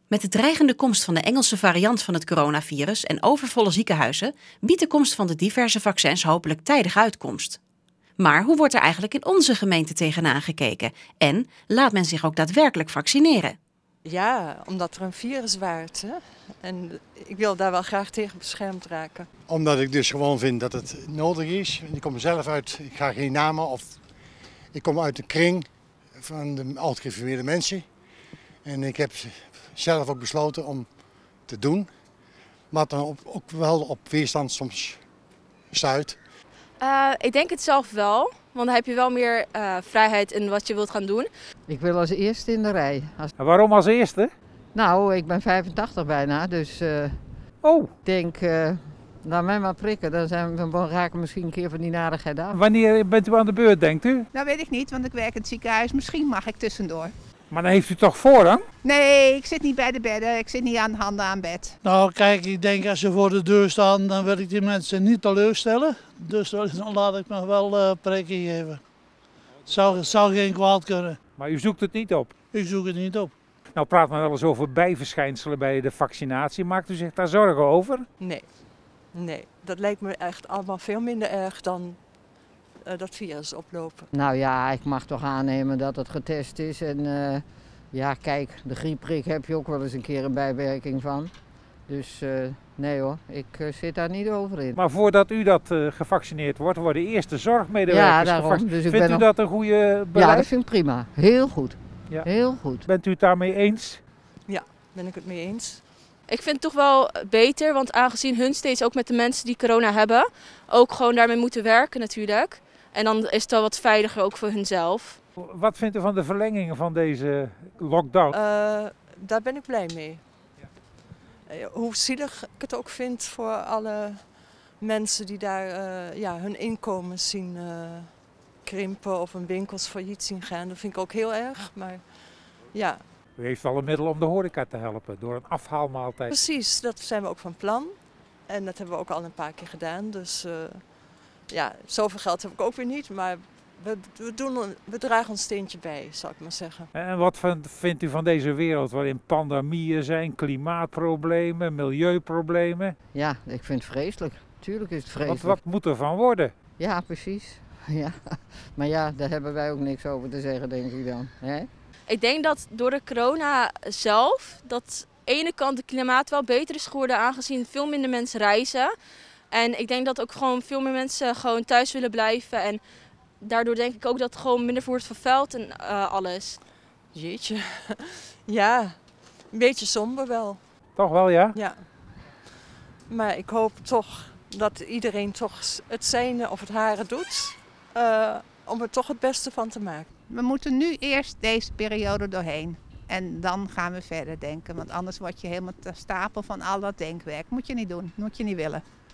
Met de dreigende komst van de Engelse variant van het coronavirus en overvolle ziekenhuizen biedt de komst van de diverse vaccins hopelijk tijdig uitkomst. Maar hoe wordt er eigenlijk in onze gemeente tegenaan gekeken? En laat men zich ook daadwerkelijk vaccineren? Ja, omdat er een virus waart. Hè? En ik wil daar wel graag tegen beschermd raken. Omdat ik dus gewoon vind dat het nodig is. Ik kom zelf uit, ik ga geen namen, ik kom uit de kring van de oud-geïnformeerde mensen. En ik heb zelf ook besloten om te doen. Maar dan ook wel op weerstand soms stuit. Ik denk het zelf wel, want dan heb je wel meer vrijheid in wat je wilt gaan doen. Ik wil als eerste in de rij. En waarom als eerste? Nou, ik ben 85 bijna, dus ik denk, laat mij maar prikken. Dan raken we misschien een keer van die narigheid af. Wanneer bent u aan de beurt, denkt u? Dat weet ik niet, want ik werk in het ziekenhuis. Misschien mag ik tussendoor. Maar dan heeft u toch voorrang? Nee, ik zit niet bij de bedden. Ik zit niet aan handen aan bed. Nou kijk, ik denk als ze voor de deur staan, dan wil ik die mensen niet teleurstellen. Dus dan laat ik me wel prikken geven. Het zou geen kwaad kunnen. Maar u zoekt het niet op? Ik zoek het niet op. Nou praat men wel eens over bijverschijnselen bij de vaccinatie. Maakt u zich daar zorgen over? Nee, dat lijkt me echt allemaal veel minder erg dan dat virus oplopen. Nou ja, ik mag toch aannemen dat het getest is. En ja, kijk, de griepprik heb je ook wel eens een keer een bijwerking van. Dus nee hoor, ik zit daar niet over in. Maar voordat u dat gevaccineerd wordt, worden eerst de zorgmedewerkers gevaccineerd. Dus vindt u dat een goede beleid? Ja, dat vind ik prima. Heel goed. Ja. Heel goed. Bent u het daarmee eens? Ja, ben ik het mee eens. Ik vind het toch wel beter, want aangezien hun steeds ook met de mensen die corona hebben, ook gewoon daarmee moeten werken natuurlijk. En dan is het wel wat veiliger ook voor hunzelf. Wat vindt u van de verlenging van deze lockdown? Daar ben ik blij mee. Hoe zielig ik het ook vind voor alle mensen die daar hun inkomen zien krimpen of hun winkels failliet zien gaan. Dat vind ik ook heel erg, maar ja. U heeft wel een middel om de horeca te helpen door een afhaalmaaltijd. Precies, dat zijn we ook van plan. En dat hebben we ook al een paar keer gedaan. Dus zoveel geld heb ik ook weer niet, maar we dragen ons steentje bij, zou ik maar zeggen. En wat vindt u van deze wereld waarin pandemieën zijn, klimaatproblemen, milieuproblemen? Ja, ik vind het vreselijk. Tuurlijk is het vreselijk. Wat moet er van worden? Ja, precies. Ja. Maar ja, daar hebben wij ook niks over te zeggen, denk ik dan. Hè? Ik denk dat door de corona zelf, dat aan de ene kant de klimaat wel beter is geworden, aangezien veel minder mensen reizen. En ik denk dat ook gewoon veel meer mensen gewoon thuis willen blijven. En daardoor denk ik ook dat het gewoon minder wordt vervuild en alles. Jeetje, ja, een beetje somber wel. Toch wel, ja? Ja. Maar ik hoop toch dat iedereen toch het zijne of het hare doet, om er toch het beste van te maken. We moeten nu eerst deze periode doorheen. En dan gaan we verder denken. Want anders word je helemaal te stapel van al dat denkwerk. Moet je niet doen, moet je niet willen.